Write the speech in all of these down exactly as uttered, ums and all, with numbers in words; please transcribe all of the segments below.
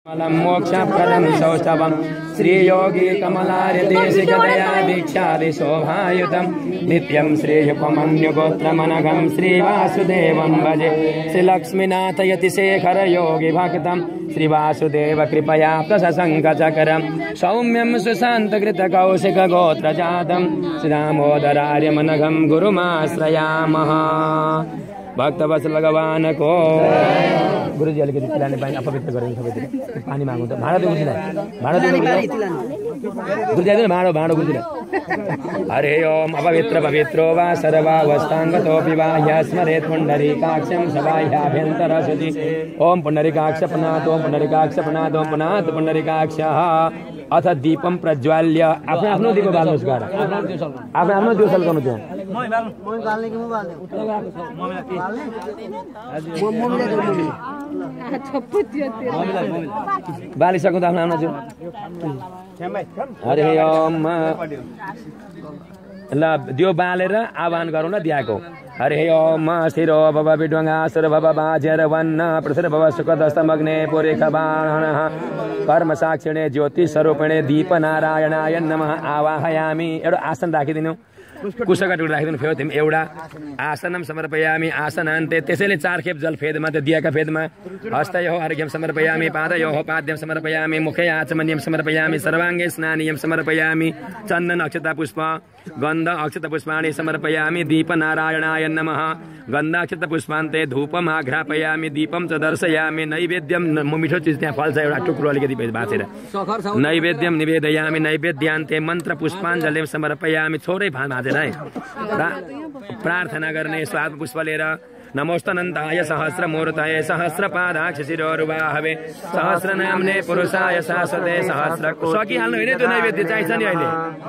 मलं मोक्षप्रदं सौष्ठवं श्रीयोगी कमलार्यदेशिकदया दीक्षादि शोभायुतं नित्यं श्रीयुपमन्युगोत्रमनघं श्रीवासुदेवं भजे श्रीलक्ष्मीनाथ यतिशेखर योगी भक्तं श्रीवासुदेव कृपया प्रशशङ्कचकरं सौम्यं सुशान्तकृतकौशिकगोत्रजातं श्रीदामोदरार्यमनघं गुरुमाश्रयामः। भक्तवत्सल भगवान को गुरुजी अलिकति पिलाने पानी अपवित्र गरेर सबैतिर पानी माग्नु त भाडा दिनु गुरुजीलाई भाडा दिनु गुरुजी दिनु भाडा भाडा गुरुजीलाई। हरे ओम अपवित्र पवित्रो वा सर्वावस्थाङ्गतोऽपि वा यस्मरेत् पुण्डरीकाक्षं सबाह्याभ्यन्तर शुचि ओम पुण्डरीकाक्ष पुनात् ओम पुण्डरीकाक्ष पुनात् ओम पुनात् पुण्डरीकाक्षः अथ दीपम प्रज्वाल्य आफ्नो आफ्नो दीप बाल्नुस् गएर आफ्नो आफ्नो दियो सल्काउनु थियो म बाल्ने कि म बाल्ने बालिसक्नु त आफ्नो आफ्नो थियो। हरे ओम ल दियो बालेर आह्वान गरौँ न दिएको। हरे ओम स्थिरो भव विड्वङ्गासुर भव बाजेर वन्न प्रसर भव सुखदस्तमग्ने पुरेखबाणः कर्म साक्षिणे ज्योति स्वरूपिणे दीप नारायणाय नमः आवाहयामि। एउटा आसन राखिदिनु कुशका टुक्रा राखिदिनु फेरि तिमी एउटा आसनम समर्पयामि आसनान्ते त्यसैले चार खेप जल फेदमा त्यो दिएका फेदमा हस्तयोः अर्घ्यं समर्पयामि पादयोः पाद्यं समर्पयामि मुखे आचमनीयं समर्पयामि सर्वाङ्गे स्नानीयं समर्पयामि चन्दन अक्षता पुष्प गन्ध अक्षत पुष्पाणि समर्पयामि दीप नारायणाय नमः गन्धाक्षत पुष्पान्ते धूपम् आघ्रापयामि दीपं च दर्शयामि नैवेद्यं मिठो चिज त्यहाँ फल्छ एउटा टुक्रो अलिकति भाँचेर नैवेद्यं निवेदयामि नैवेद्यान्ते मन्त्र पुष्पाञ्जलिं समर्पयामि छोरै भाँचेर है प्रार्थना गर्ने स्वाद पुष्प लिएर नमोस्तनन्ताय सहस्रमूर्तये सहस्रपादाक्षशिरोरुवाहवे सहस्रनाम्ने पुरुषाय शाश्वते सहस्र सकिहाल्नु होइन त्यो नैवेद्य चाहिन्छ नि अहिले।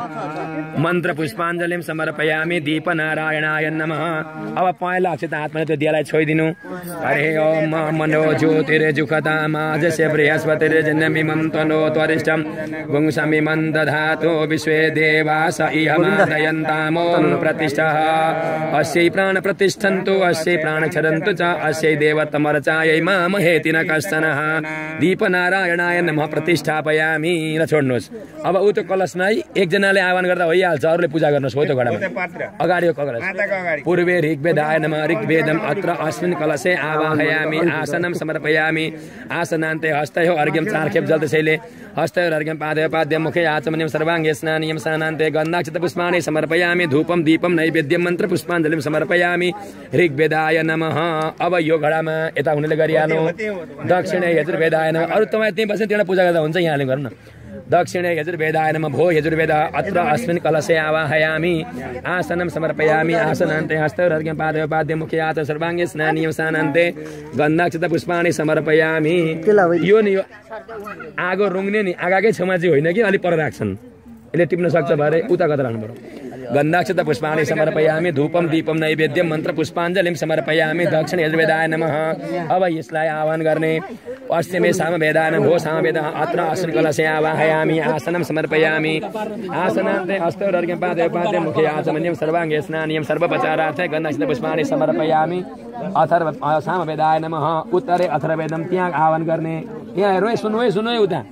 मन्त्र पुष्पाञ्जलिं समर्पयामि दीप नारायणाय नमः। अब पहेँलो अक्षता हातमा त्यो दियालाई छोइदिनु। हरे ओम मनो ज्योतिर्जुखतामाजस्य बृहस्पतिर्जन्यमिमं तनो त्वरिष्ठं पुंसमिमं दधातु विश्वे देवास इयमादयन्तामों प्रतिष्ठः अस्यै प्राणप्रतिष्ठन्तु अस्यै क्षरन्तु च अस्यै देवतमर्चायै मामहेति न कश्चनः दीपनारायणाय नमः प्रतिष्ठापयामि। ल छोड्नुहोस्। अब उ त्यो कलशमा एकजनाले आह्वान गर्दा भइहाल्छ अरूले पूजा गर्नुहोस् हो त्यो घडामा अगाडि यो कलश पूर्वे ऋग्वेदाय नमः ऋग्वेदम् अत्र अस्मिन् कलशे आवाहयामि आसनं समर्पयामि आसनान्ते हस्तयोः अर्घ्यं चार खेप जल त्यसैले हस्तयोः अर्घ्यं पादयोः पाद्यं मुखे आचमनीयं सर्वाङ्गे स्नानीयं स्नानान्ते गन्धाक्षत पुष्पाणि समर्पयामि धूपं दीपं नैवेद्यं मन्त्र पुष्पाञ्जलिं समर्पयामि ऋग्वेदाय नमः। अब यो घडामा यता हुनेले गरिहाल्नु दक्षिणे यजुर्वेदाय नमः। अरू तपाईँ त्यहीँ बस्ने त्यहाँ पूजा गर्दा हुन्छ यहाँले गर्नु न। दक्षिणे यजुर्वेदाय नमः भो यजुर्वेद अत्र अस्मिन् कलशे आवाहयामि आसनं समर्पयामि आसनान्ते हस्तयोर्घ्यं पादयोः पाद्यं मुखे आच सर्वाङ्गे स्नानीयं स्नानान्ते गन्धाक्षत पुष्पाणि समर्पयामि। यो नि यो आगो रुङ्ने नि आगाकै छेउमा चाहिँ होइन कि अलिक पर राख्छन् यसले टिप्न सक्छ भरे उता कता राख्नु पर्यो। गन्धाक्षत पुष्पाणि समर्पयामि धूपं दीपं नैवेद्यं मन्त्र पुष्पाञ्जलिं समर्पयामि दक्षिण यजुर्वेदाय नमः। अब यसलाई आह्वान गर्ने पश्चिमे सामवेदाय नमः भो सामवेदः अत्र अस्मिन् कलशे आवाहयामि आसनं समर्पयामि आसनान्ते हस्तयोर्घ्यं पादयोः पाद्यं मुखे आचमनीयं सर्वाङ्गे स्नानीयं सर्वोपचारार्थे गन्धाक्षत पुष्पाणि समर्पयामि अथर्व सामवेदाय नमः। उत्तरे अथर्ववेदं त्यहाँ आह्वान गर्ने यहाँ हेर्नु है सुन्नु है सुन्नु है उता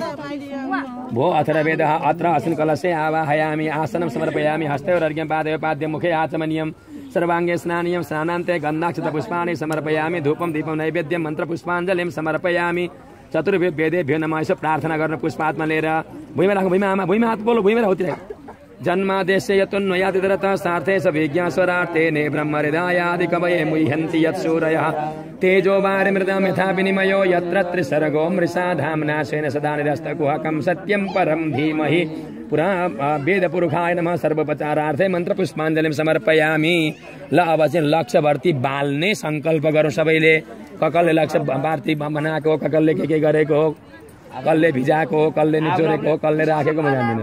भो अथर्ववेदः अत्र अस्मिन् कलशे आवाहयामि आसनं समर्पयामि हस्तयोर्घ्यं पादयोः पाद्यं मुखे आचमनीयं सर्वाङ्गे स्नानीयं स्नानान्ते गन्धाक्षत पुष्पाणि समर्पयामि धूपं दीपं नैवेद्यं मन्त्र पुष्पाञ्जलिं समर्पयामि चतुर्वेद वेदेभ्यो नमः। यसो प्रार्थना गर्न पुष्पात्मा लिएर भुइँमा राख्नु भुइँमा आमा भुइँमा हात बोल्नु भुइँमा राख्नु जन्मादेशे यतुन्वयादितरतः सार्थे स विज्ञास्वरार्थे ब्रह्महृदायादि कवये मुह्यन्ति यत्सूरयः तेजो वारिमृतं यथा विनिमयो यत्र त्रिसर्गो मृषा धाम्ना स्वेन सदा निरस्तकुहकं सत्यं परं धीमहि पुरा वेदपुरुषाय नमः सर्वोपचारार्थे मन्त्र पुष्पाञ्जलिं समर्पयामि। ल अब चाहिँ लक्ष्यवर्ती बाल्ने सङ्कल्प गरौँ सबैले। ककलले लक्ष्य वार्ती बनाएको ककलले के के गरेको हो कसले भिजाएको हो कसले निचोरेको हो कसले राखेको म जान्दिनँ।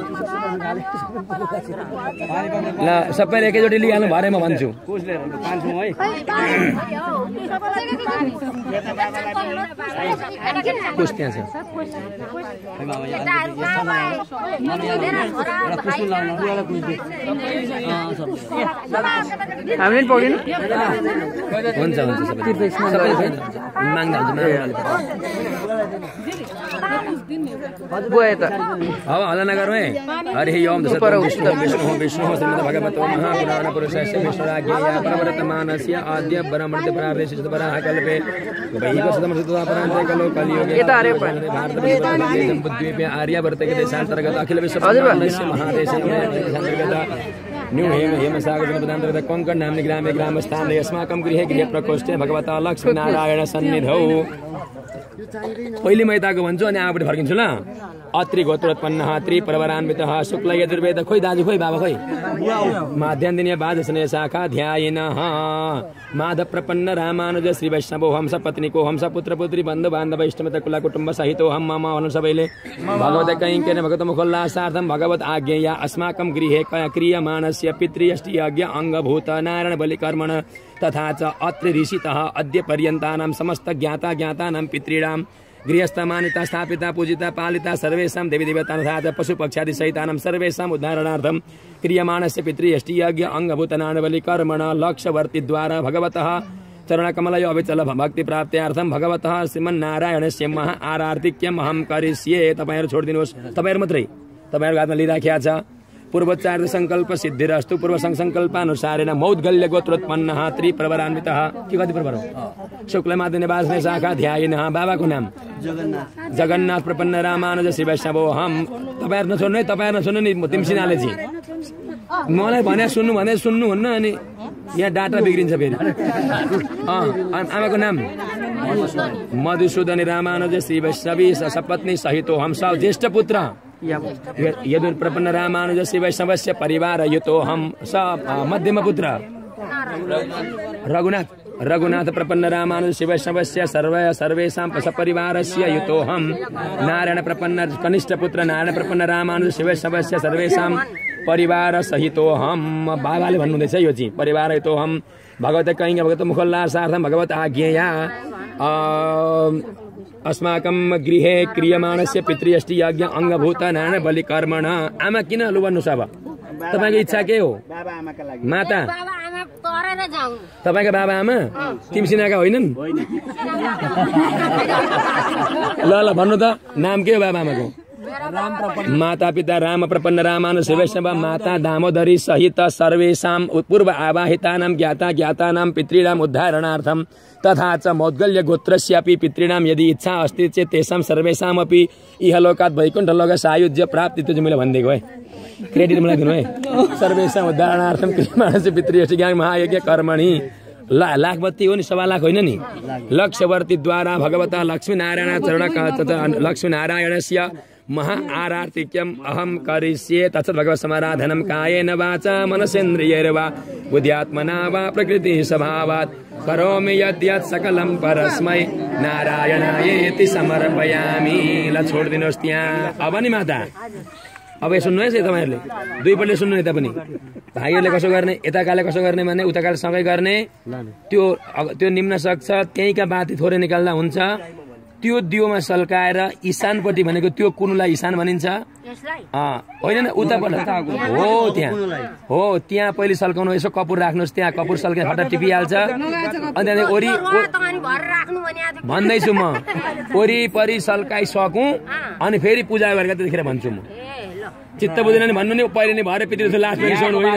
ल सबैले एकैचोटि लिइहाल्नु भरे म भन्छु कुस त्यहाँ छ हामीले पाउँदैन हुन्छ हुन्छ सबै सबै माग्दा हुन्छ बुझायो त अब हल्ला नगरौँ है। हरि ओम दशरथं विष्णु विष्णु विष्णु श्रीमद् भगवतो महापुराण पुरुषस्य विष्णुराज्ञया परवर्तमानस्य आद्य ब्रह्मणते प्रादेशित पराः कल्पे वैवस्वतमसुतपरान्ते कलो कलियुगे भारतद्वीपे आर्यावर्तके देशान्तर्गत अखिल विश्वब्रह्माण्डस्य महादेशे देशान्तर्गत न्यू हेम हेम सागर जनपदान्तर्गत कोङ्कण नाम्नि ग्रामे ग्रामस्थाने अस्माकं गृहे गृहप्रकोष्ठे भगवता लक्ष्मीनारायण सन्निधौ पहिले मैताको भन्छु अनि आफूले फर्किन्छु ल। अत्रि गोत्रोत्पन्नः त्रिपर्वरान्वितः शुक्ल यजुर्वेद खोइ दाजु खोइ बाबा खोइ माध्यान्दिनीय बाधसने शाखा ध्यायिनः माधव प्रपन्न रामानुज श्री वैष्णवो हंस पत्नीको हंस पुत्र पुत्री बन्धु बान्धव इष्टमित्र कुल कुटुम्ब सहितो हम मम भन्नु सबैले भगवत कैङ्केन भगवत मुखोल्लासार्थं भगवत आज्ञया अस्माकं गृहे क्रियमाणस्य पितृयष्टि यज्ञ अङ्गभूत नारायण बलि कर्मण तथा च अत्रि ऋषितः अद्य पर्यन्तानां समस्त ज्ञाता ज्ञातानां पितॄणां गृहस्थमानिता स्थापिता पूजिता पालिता सर्वेषां देवी देवता तथा च पशुपक्षादि सहितानां सर्वेषाम् उद्धारणार्थं क्रियमाणस्य पितृयष्टि यज्ञ अङ्गभूत नारायण बलि कर्मण लक्ष्यवर्ति द्वारा भगवतः चरणकमलयो अविचल भक्ति प्राप्त्यार्थं भगवतः श्रीमन्नारायणस्य महा आरार्तिक्यम् अहं करिष्ये। तपाईहरु छोडिदिनुहोस्, तपाईहरु मात्रै तपाईहरुको हातमा लिइराखेको छ। पूर्वोच्चार्य संकल्प सिद्धिरस्तु पूर्व संकल्पानुसारेण मौद्गल्य गोत्रोत्पन्नः त्रिप्रवरान्वितः के कति प्रवर हो शुक्लमादि निवासने शाखा ध्यायिनः बाबाको नाम जगन्नाथ जगन्नाथ प्रपन्न रामानुज श्री वैष्णवो हम। तपाईहरु नसुन्नु है, तपाईहरु नसुन्नु नि तिमसिनाले चाहिँ मलाई भने सुन्नु भने सुन्नु हुन्न अनि यहाँ डाटा बिग्रिन्छ फेरि। आमाको नाम मधुसूदन रामानुज श्री वैष्णवी सपत्नी सहितो हम सब ज्येष्ठ पुत्र यदुर प्रपन्न रामानुज श्री वैष्णवस्य परिवार युतो हम स मध्यम पुत्र रघुनाथ रघुनाथ प्रपन्न रामानुज श्री वैष्णवस्य सर्व सर्वेषां सपरिवारस्य युतो हम नारायण प्रपन्न कनिष्ठ पुत्र नारायण प्रपन्न रामानुज श्री वैष्णवस्य सर्वेषां परिवार सहितो हम। बाबाले भन्नुहुँदैछ यो चाहिँ परिवार युतो हम भगवत कैङ्क भगवत मुखोल्लासार्थं भगवत आज्ञया अस्माकं गृहे क्रियमाणस्य पितृयष्टि यज्ञ अङ्गभूत नारायण बलि कर्मण। आमा किन लु भन्नुहोस् अब तपाईँको इच्छा के हो? माता तपाईँको बाबा आमा तिमसिनाका होइनन्? ल ल भन्नु त नाम के हो बाबा आमाको? माता पिता राम प्रपन्न रामानुज वैष्णव माता दामोदरी सहित सर्वेषां पूर्व आवाहितानां ज्ञाता ज्ञातानां पितॄणाम् उद्धारणार्थं तथा च मौद्गल्य गोत्रस्यापि पितॄणां यदि इच्छा अस्ति चेत् तेषां सर्वेषामपि इहलोकात् वैकुण्ठलोक सायुज्य प्राप्ति। त्यो चाहिँ मैले भनिदिएको है, क्रेडिट मलाई दिनु है। सर्वेषाम् उद्धारणार्थं क्रियमाणस्य पितृयष्टि यज्ञ महायज्ञ कर्मणि ला लाखपति हो नि सवा लाख होइन नि लक्ष्यवर्ती द्वारा भगवता लक्ष्मीनारायण चरण लक्ष्मीनारायणस्य महा आरार्तिक्यम् अहं करिष्ये। तत्सत् भगवत् समाराधनं कायेन वाचा मनसेन्द्रियैर्वा बुद्ध्यात्मना वा प्रकृतिः स्वभावात् करोमि यद्यत् सकलं परस्मै नारायणायेति समर्पयामि। ल छोडिदिनुहोस् त्यहाँ। अब नि माता अब सुन्नुहोस् है तपाईँहरूले दुईपल्ट सुन्नु यता पनि भाइहरूले कसो गर्ने यताकाले कसो गर्ने भने उताकाले सँगै गर्ने त्यो त्यो निम्न सक्छ त्यहीँका बाती थोरै निकाल्दा हुन्छ। त्यो दियोमा सल्काएर ईशानपट्टि भनेको त्यो कुनुलाई ईशान भनिन्छ होइन न उतापल्ट हो त्यहाँ हो त्यहाँ पहिले सल्काउनु यसो कपुर राख्नुहोस् त्यहाँ कपुर सल्काए फटा टिपिहाल्छ अनि त्यहाँदेखि वरि भन्दैछु म वरिपरि सल्काइसकौँ अनि फेरि पूजा गरेर त्यतिखेर भन्छु म। चित्त बुझेन नि भन्नु नि पहिले नै भएर पितृ लास्ट रिसाउनु होइन।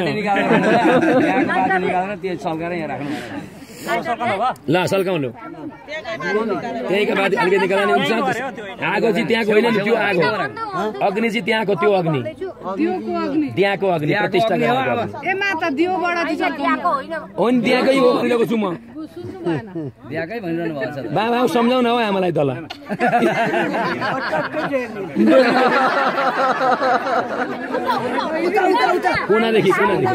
ल सल्काउँ लु त्यहीँको बाद अलिकति निकाल्ने हुन्छ। आगो चाहिँ त्यहाँको होइन नि त्यो आगो अग्नि चाहिँ त्यहाँको त्यो अग्नि त्यहाँको अग्नि प्रतिष्ठा हो नि त्यहाँकै हो भनिरहेको छु म। बाबा सम्झाउन हो आमालाई तल कुनादेखि कुनादेखि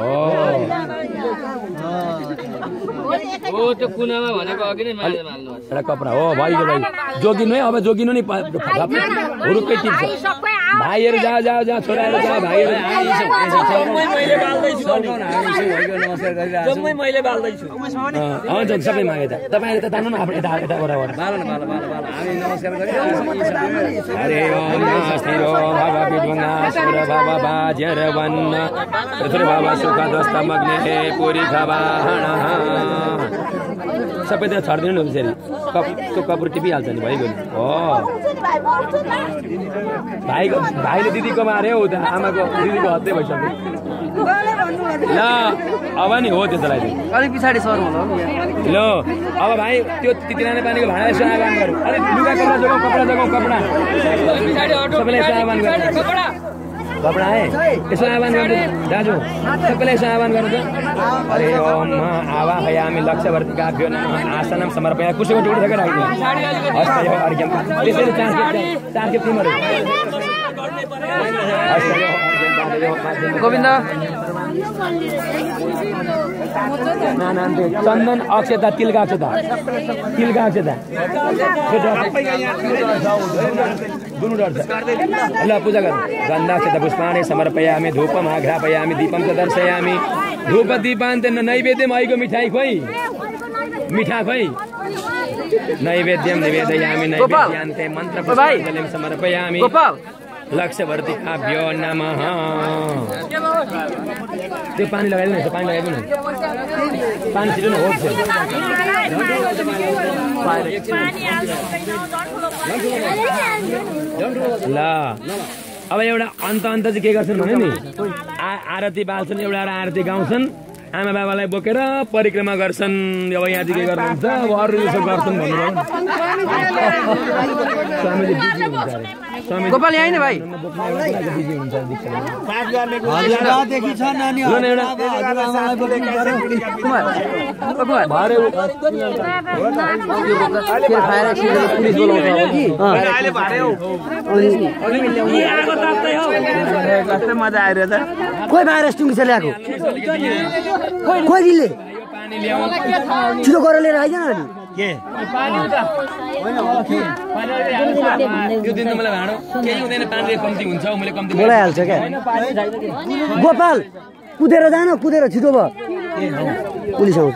हो त्यो कुनामा भनेको अघि नै माले माल्नु एउटा कपडा हो भाइको भाइ जोगिनु है अब जोगिनु नि हुरुक्कै टिप्छ भाइहरू जा जा जा छोराहरू जा भाइहरू मैले बाल्दैछु जम्मै मैले बाल्दैछु हुन्छ सबै मागे त तपाईहरु त तान्नु न आफ्नो यता यता बराबर बाल न बाल बाल बाल हामी नमस्कार गरिरहेछौँ। हरे ओम स्थिरो भव विद्वंगासुर भव बाजर वन्न पृथ्वी भव सुख दस्त मग्ने पुरी खवाहण सबैतिर छर्दिनु नि फेरि कप त्यो कपुर टिपिहाल्छ नि भइगयो नि हो भाइको भाइले दिदीको मारे हो त आमाको दिदीको हत्या भइसक्यो ल अब नि हो त्यसलाई अलिक पछाडि सर्नु होला ल अब भाइ त्यो तितिराने पानीको भाँडा यसो आह्वान गरौँ अलिक लुगा कपडा जगाउँ कपडा जगाउँ कपडा सबैलाई यसो आह्वान गरौँ कपडा है यसो आह्वान गर्नु दाजु सबैलाई यसो आह्वान गर्नु त अरे ओम आवा हयामि लक्ष्यवर्ती काभ्यो नमः आसनं समर्पयामि कुर्सीको टुक्रो ठेकेर राख्नु हस्त यो अर्घ्यम त्यसरी चार खेप चार खेप तिमीहरू गोविन्द चन्दन अक्षता तिलका अक्षता तिलका अक्षता दुनु डर छ ल पूजा गर गन्धाक्षता पुष्पाणि समर्पयामि धूपम् आघ्रापयामि दीपं च दर्शयामि धूप दीपान्तेन नैवेद्यम आइगो मिठाई खोइ मिठा खोइ नैवेद्यम निवेदयामि नैवेद्यान्ते मन्त्र पुष्पाञ्जलिं समर्पयामि लक्ष्यवर्ती काभ्यो नमः त्यो पानी लगाइदिनु न पानी लगाइदिनु न पानी छिटो न हो ल अब एउटा अन्त अन्त चाहिँ के गर्छन् भने नि आरती बाल्छन् एउटा आरती गाउँछन् आमा बाबालाई बोकेर परिक्रमा गर्छन् अब यहाँ चाहिँ के गर्नुहुन्छ अब अरू यसो गर्छन् भन्नु गोपाल यहाँ भाइ मजा आइरहेछ कोही भाइरस टुङ्गी छ ल्याएको खोइले छिटो गरेर लिएर आइज न के यो दिन त मलाई भाँडो केही हुँदैन पानी कम्ती हुन्छ मैले कम्ती बोलाइहाल्छ क्या गोपाल कुदेर जान कुदेर छिटो भयो पुलिस आउँछ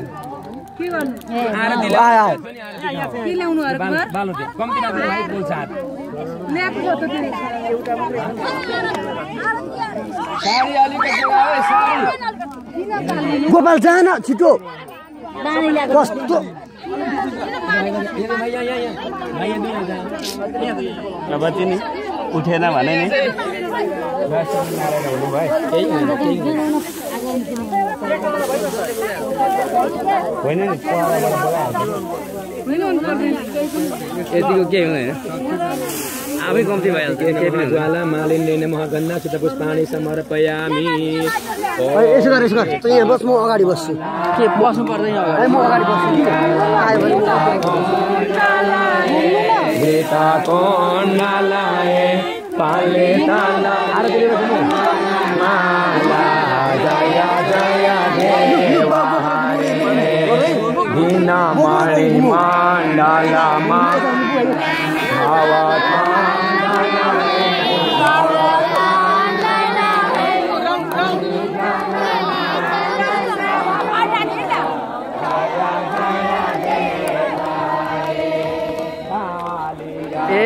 गोपाल जान छिटो कस्तो अब तिनी उठेन भने नि होइन नि यतिको केही हुँदैन आफै कम्ती भइहाल्छ ज्वाला मालिन्य नमः गन्धाक्षत पुष्पाणि समर्पयामि यसो गर यसो गर त यहाँ बस म अगाडि बस्छु के बस्नु पर्दैन म अगाडि बस्छु आयो भने गीता कोण्डालाए पाले ताला आरती लिएर जानु माला जय जय देवा दीना मणि माण्डला मा भावता ए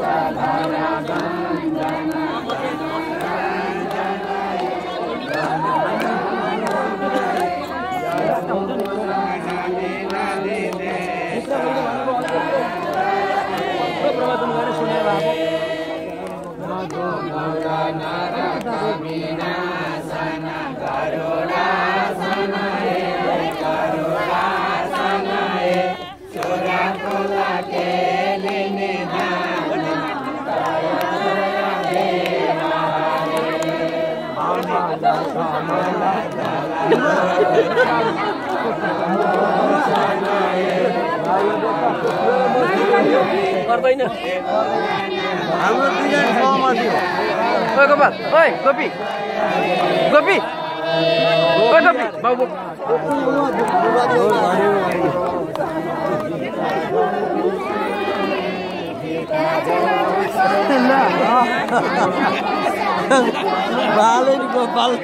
गर्दैन हाम्रो दुईजना सहमति हो ओइ गोपाल ओइ गोपी गोपी ओइ गोपी बाबु बाले नि गोपाल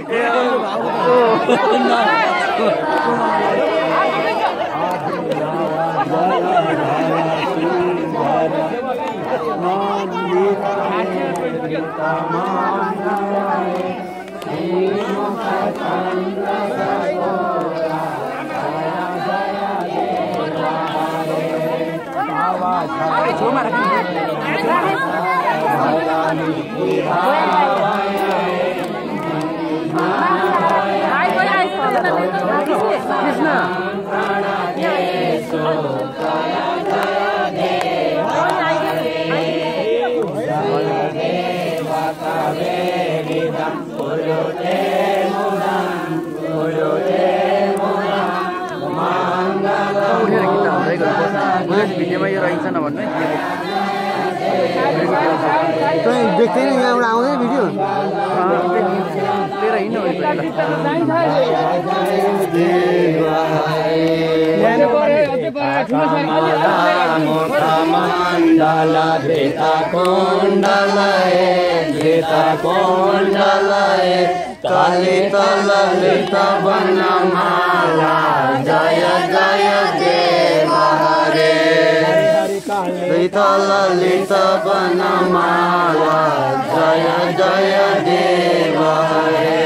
भिडियोमा यो रहेछ नभन्नु तँ देख्दै नै यहाँबाट आउँदैन भिडियो लिएर हिँड्नु ललित ललित वनमाला जय जय देव हरे ललित ललित वनमाला जय जय देव हरे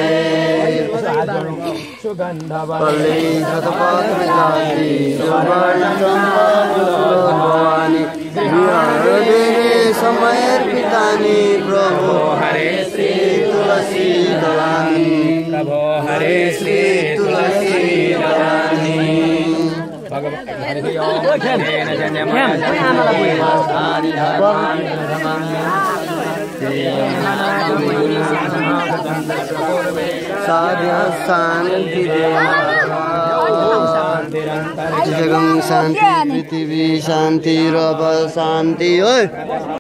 ललित पत्र जाति सुवर्ण भवानी समय पितानी प्रभु हरे श्री तुलसी दलानी प्रभो हरे श्री तुलसी दलानी साध्य शांति जगं शांति पृथ्वी शांति रब शांति